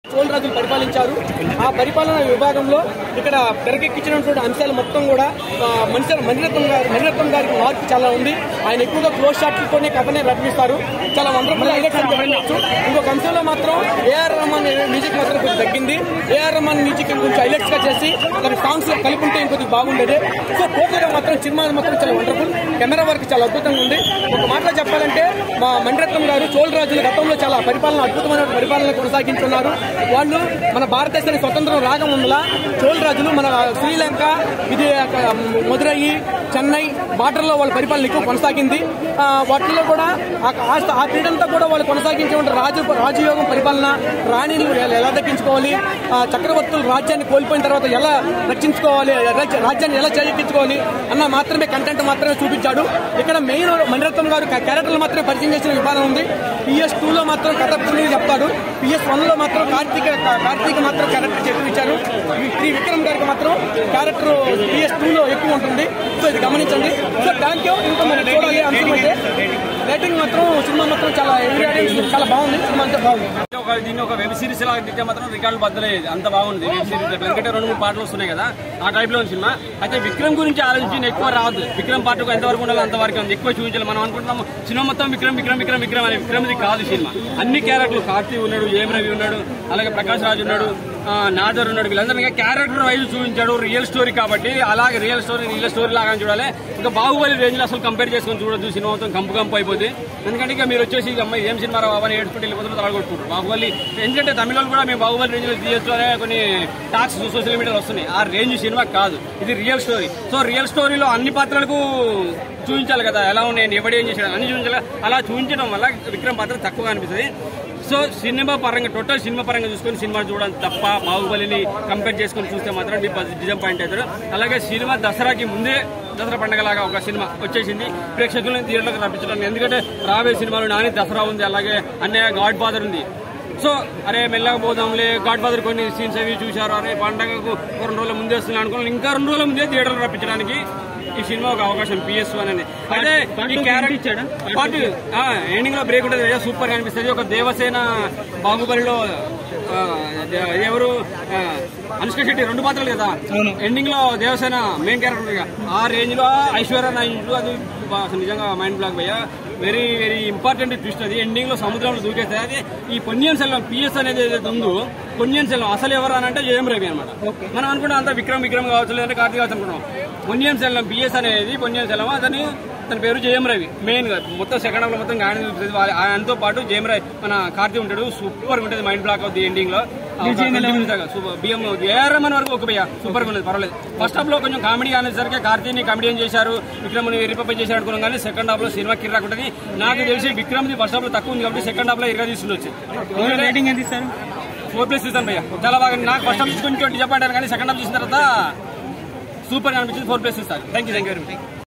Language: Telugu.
చోళరాజులు పరిపాలించారు. ఆ పరిపాలన విభాగంలో ఇక్కడ తెరకెక్కించినటువంటి అంశాలు మొత్తం కూడా మణిరత్నం గారికి మార్పు చాలా ఉంది. ఆయన ఎక్కువగా క్లోజ్ షాట్లతోనే కథనే రచిస్తారు. చాలా వండర్ఫుల్ హైలైట్స్ అని చెప్పవచ్చు. ఇంకొక అంశంలో మాత్రం ఏఆర్ రెహమాన్ మ్యూజిక్ మాత్రం కొంచెం తగ్గింది. ఏఆర్ రెహమాన్ మ్యూజిక్ కొంచెం హైలైట్స్ గా చేసి దాని సాంగ్స్ కలిపి ఉంటే ఇంకొద్దిగా బాగుండేది. సో టోటల్ గా మాత్రం సినిమా మాత్రం చాలా వండర్ఫుల్. కెమెరా వర్క్ చాలా అద్భుతంగా ఉంది. ఒక మాటలో చెప్పాలంటే మా మణిరత్నం గారు చోళరాజుల గతంలో చాలా పరిపాలన అద్భుతమైన పరిపాలన కొనసాగించున్నారు. వాళ్ళు మన భారతదేశానికి స్వతంత్రం రాకముందులా చోళరాజులు మన శ్రీలంక, ఇది మదురై, చెన్నై బార్డర్లో వాళ్ళ పరిపాలన ఎక్కువ కొనసాగింది. వాటిలో కూడా ఆ పీరియడ్ అంతా కూడా వాళ్ళు కొనసాగించేటువంటి రాజయోగం పరిపాలన, రాణిని ఎలా దక్కించుకోవాలి, చక్రవర్తులు రాజ్యాన్ని కోల్పోయిన తర్వాత ఎలా రక్షించుకోవాలి, రాజ్యాన్ని ఎలా చేజిక్కించుకోవాలి అన్న మాత్రమే కంటెంట్ మాత్రమే చూపించాడు. ఇక్కడ మెయిన్ మణిరత్నం గారు క్యారెక్టర్లు మాత్రమే పరిచయం చేసిన విధానం ఉంది. PS2లో మాత్రం కథ చెప్తాడు. PS1లో మాత్రం కార్తీక్ మాత్రం క్యారెక్టర్ చూపించారు. విక్రమ్ గారికి మాత్రం క్యారెక్టర్ PS2లో ఎక్కువ ఉంటుంది. సో ఇది గమనించండి. So thank you. ఇంకా మనం చూడాలి అంశం అయితే రేటింగ్ మాత్రం సినిమా మాత్రం చాలా బాగుంది. సినిమా అంతా బాగుంది. దీన్ని ఒక వెబ్ సిరీస్ లాగా దిద్దే మాత్రం రికార్డులు బద్దలేదు. అంత బాగుంది వెబ్ సిరీస్. ఎందుకంటే 2-3 పాటలు వస్తున్నాయి కదా, ఆ టైప్ లో సినిమా. అయితే విక్రమ్ గురించి ఆలోచించి ఎక్కువ రావద్దు. విక్రమ్ పాటకు ఎంతవరకు ఉండాలి అంతవరకు ఉంది. ఎక్కువ చూపించాలి. మనం అనుకుంటున్నాము సినిమా మొత్తం విక్రమ్ అని. విక్రమ్ది కాదు సినిమా. అన్ని క్యారెక్టర్లు, కార్తీక్ ఉన్నాడు, ఏం రవి ఉన్నాడు, అలాగే ప్రకాష్ రాజ్ ఉన్నాడు, నాదర్ ఉన్నాడు. వీళ్ళందరినీ క్యారెక్టర్ వైజ్ చూపించాడు. రియల్ స్టోరీ కాబట్టి అలాగే రియల్ స్టోరీ లాగా చూడాలి. ఇంకా బాహుబలి రేంజ్ లో అసలు కంపేర్ చేసుకుని చూడొద్దు. సినిమా మొత్తం కంపు అయిపోతుంది. ఎందుకంటే ఇక మీరు వచ్చేసి అమ్మాయి ఏం సినిమా రావని ఏడుచుకుంటే వెళ్ళిపోతున్నారు, తలగొట్టుకుంటారు బాహుబలి. ఎందుకంటే తమిళ కూడా మేము బాహుబలి రేంజ్ లో తీయచ్చు అనే కొన్ని టాక్స్ సోషల్ మీడియాలో వస్తున్నాయి. ఆ రేంజ్ సినిమా కాదు, ఇది రియల్ స్టోరీ. సో రియల్ స్టోరీలో అన్ని పాత్రలకు చూపించాలి కదా, ఎలా ఉన్నాయండి, ఎవడేం చేశాడు అన్ని చూపించాలి. అలా చూపించడం వల్ల విక్రమ్ పాత్ర తక్కువగా అనిపిస్తుంది. సో సినిమా పరంగా టోటల్ సినిమా పరంగా చూసుకొని సినిమా చూడడం తప్ప బాహుబలిని కంపేర్ చేసుకుని చూస్తే మాత్రం డిసప్పాయింట్ అవుతారు. అలాగే సినిమా దసరాకి ముందే, దసరా పండుగలాగా ఒక సినిమా వచ్చేసింది. ప్రేక్షకులను థియేటర్లకు రప్పించడానికి. ఎందుకంటే రాబోయే సినిమాలు నాని దసరా ఉంది, అలాగే అన్నయ్య గాడ్ ఫాదర్ ఉంది. సో అరే మెల్లగా పోదాంలే, గాడ్ ఫాదర్ కొన్ని సీన్స్ అవి చూశారు, అరే పండగకు 2 రోజుల ముందే వస్తున్నాయి అనుకున్నాను. ఇంకా 2 రోజుల ముందే థియేటర్లు రప్పించడానికి ఈ సినిమా ఒక అవకాశం PS1 అని. అయితే ఈ క్యారెక్టర్ పార్ట్ ఎండింగ్ లో బ్రేక్ ఉంటుంది, సూపర్ గా అనిపిస్తుంది. ఒక దేవసేన బాహుబలిలో ఎవరు అనుష్క శెట్టి 2 పాత్రలు కదా, ఎండింగ్ లో దేవసేన మెయిన్ క్యారెక్టర్. ఆ రేంజ్ లో ఐశ్వర్య నాయుడు అది నిజంగా మైండ్ బ్లాక్ భయ్యా. వెరీ వెరీ ఇంపార్టెంట్ ట్విస్ట్ అది. ఎండింగ్ లో సముద్రంలో దూకేస్తుంది. అది ఈ పొన్నియిన్ సెల్వం PS అనేది ఏదైతే ఉందో, పొన్నియిన్ సెల్వం అసలు ఎవరు అని అంటే జయం రవి అనమాట. మనం అనుకుంటాం అంతా విక్రమ్ కావచ్చు, లేదంటే కార్తీక్ కావచ్చు అనుకుంటాం. పొన్నియిన్ సెల్వం PS అనేది పొన్నియిన్ సెల్వం, తన పేరు జయం రవి. మెయిన్ గా మొత్తం సెకండ్ హాఫ్ లో మొత్తం గాడి చూపిస్తుంది. ఆయనతో పాటు జయం రవి మన కార్తీక్ ఉంటాడు. సూపర్ గా ఉంటుంది, మైండ్ బ్లాక్ అవుతుంది ఎండింగ్ లో. ఏఆర్ రెహమాన్ వరకు ఒక భయ్య సూపర్ గా ఉన్నది, పర్వాలేదు. ఫస్ట్ హాఫ్ లో కొంచెం కామెడీ అనేసరికి కార్తీక్ కామెడీ చేశారు, విక్రమ్ రిపేర్ చేశారు అనుకున్నాం. కానీ సెకండ్ హాఫ్ లో సినిమా కిర్రాక్ ఉంటుంది. నాకు తెలిసి విక్రమ్ ఫస్ట్ హాఫ్ లో తక్కువ ఉంది కాబట్టి సెకండ్ హాఫ్ లో ఇరగా తీసుకుండొచ్చు. రేటింగ్ ఎంత ఇస్తారు? 4+ ఇస్తాను భయ్య. చాలా బాగా. నాకు ఫస్ట్ హాఫ్ కొంచెం డిసప్పాయింట్ కానీ సెకండ్ హాఫ్ చూసిన తర్వాత సూపర్ గా అనిపించింది. 4+ ఇస్తారు. Thank you very much.